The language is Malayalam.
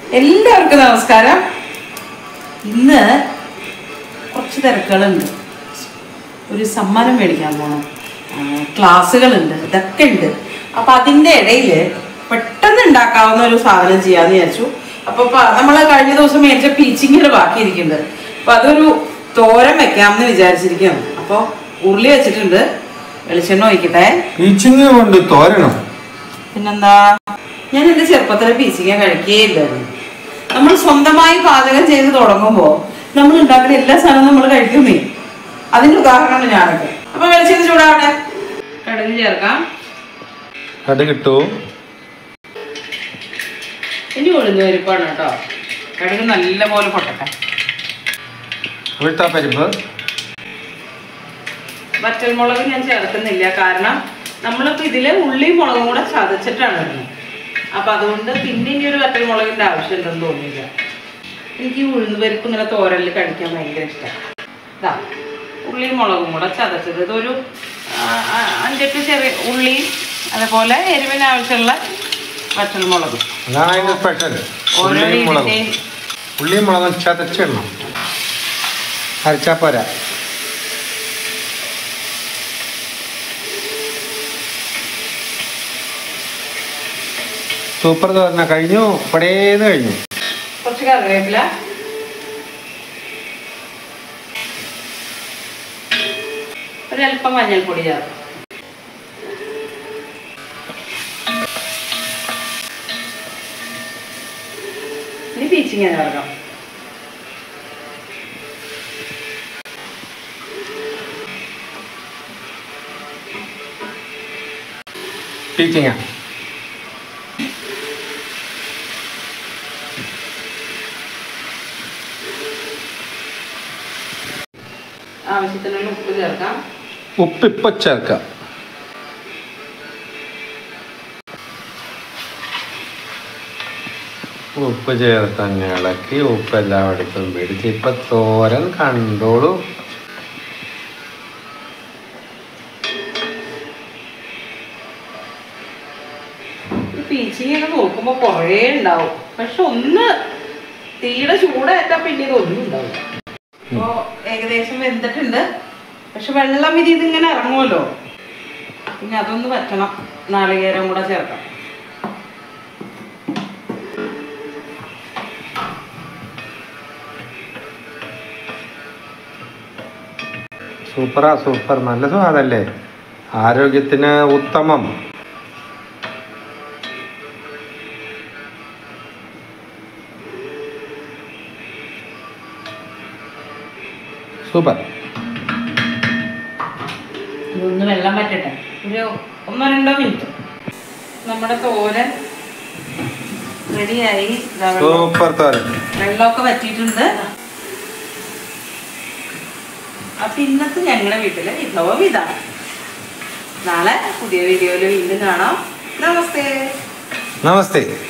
എല്ലാവർക്കും നമസ്കാരം. ഇന്ന് കുറച്ച് തിരക്കുകളുണ്ട്. ഒരു സമ്മാനം മേടിക്കാൻ പോകണം, ക്ലാസ്സുകളുണ്ട്, ഇതൊക്കെ ഉണ്ട്. അപ്പം അതിൻ്റെ ഇടയിൽ പെട്ടെന്ന് ഉണ്ടാക്കാവുന്ന ഒരു സാധനം ചെയ്യാമെന്ന് വിചാരിച്ചു. അപ്പോൾ നമ്മൾ കഴിഞ്ഞ ദിവസം മേടിച്ച പീച്ചിങ്ങയുടെ ബാക്കിയിരിക്കുന്നുണ്ട്. അപ്പം അതൊരു തോരൻ വെക്കാമെന്ന് വിചാരിച്ചിരിക്കുകയാണ്. അപ്പോൾ ഉരുളി വെച്ചിട്ടുണ്ട്, വെളിച്ചെണ്ണ ഒഴിക്കട്ടെ. പീച്ചിങ്ങ കൊണ്ട് തോരണം? പിന്നെന്താ, ഞാൻ എൻ്റെ ചെറുപ്പത്തിലെ പീച്ചിങ്ങ കഴിക്കുകയില്ലായിരുന്നു. നമ്മൾ സ്വന്തമായി പാചകം ചെയ്ത് തുടങ്ങുമ്പോൾ നമ്മൾ ഉണ്ടാക്കുന്ന എല്ലാ സാധനവും നമ്മൾ കഴിക്കുന്നേ. അതിന്റെ ഉദാഹരണമാണ് ഞാനൊക്കെ. അപ്പൊ വെളിച്ചെണ്ണ ചൂടാവട്ടെ, കടുക് ചേർക്കാം. കടുക് ഇട്ടു. ഇനി ഉഴുന്ന് പരിപ്പാണ് കേട്ടോ. കടുക് നല്ല പോലെ പൊട്ടട്ടെ. പരിപ്പ്, വറ്റൽമുളക് ഞാൻ ചേർക്കുന്നില്ല, കാരണം നമ്മളിപ്പോ ഇതില് ഉള്ളിയും മുളകും കൂടെ ചതച്ചിട്ടാണ് ഇടുന്നത്. അപ്പൊ അതുകൊണ്ട് പിന്നെ ഇനി ഒരു വറ്റൽമുളകിന്റെ ആവശ്യമുണ്ടെന്ന് തോന്നിയില്ല. എനിക്ക് ഈ ഉഴുന്ന് പരിപ്പ് ഇങ്ങനെ തോരലിൽ കഴിക്കാൻ ഭയങ്കര ഇഷ്ടമാണ്. ഉള്ളിയും മുളകും കൂടെ ചതച്ചത്, ഇതൊരു 5-8 ചെറിയ ഉള്ളിയും അതേപോലെ എരിവിന് ആവശ്യമുള്ള വറ്റൽമുളകും. ഓരോ ഉള്ളിയും മുളകും ചതച്ചിടണം, അരച്ചാ പോരാ. സൂപ്പർ തോരന കഴിഞ്ഞു, പടേന്ന് കഴിഞ്ഞു. കുറച്ച് കറിവേപ്പില, ഒരല്പം മഞ്ഞൾപ്പൊടി ചേർക്കും. ഇനി പീച്ചിങ്ങ ചേർക്കാം. പീച്ചിങ്ങ ആവശ്യത്തിനുള്ള ഉപ്പ് ചേർക്കാം. ഉപ്പ് ഇപ്പൊ ചേർക്കാം. ഉപ്പ് ചേർത്തന്നെ ഇളക്കി ഉപ്പ് എല്ലായിടത്തും പിടിച്ച് ഇപ്പൊ തോരൻ കണ്ടോളൂ. പീച്ചിങ്ങൊക്കെ നോക്കുമ്പോ കുറേ ഉണ്ടാവും, പക്ഷെ ഒന്ന് തീയുടെ ചൂടായിട്ടാ പിന്നെ ഇതൊന്നും ഉണ്ടാവില്ല. അപ്പോ ഏകദേശം വെന്തിട്ടുണ്ട്, പക്ഷെ വെള്ളം ഇത് ഇങ്ങനെ ഇറങ്ങുമല്ലോ. പിന്നെ അതൊന്ന് വറ്റണം, നാളികേരം കൂടെ ചേർക്കാം. സൂപ്പറാ, സൂപ്പർ. നല്ല സ്വാദല്ലേ, ആരോഗ്യത്തിന് ഉത്തമം. സൂപ്പർ. ഇതൊന്ന് വെള്ളം വറ്റട്ടെ, ഒരു 1-2 മിനിറ്റ്. നമ്മുടെ തോരൻ റെഡിയായി. സൂപ്പർ തോരൻ. വെള്ളമൊക്കെ വറ്റിയിട്ടുണ്ട്. അപ്പൊ ഇന്നത്തെ ഞങ്ങളുടെ വീട്ടിലെ വിഭവം ഇതാണ്. നാളെ പുതിയ വീഡിയോയിൽ വീണ്ടും കാണാം. നമസ്തേ. നമസ്തേ.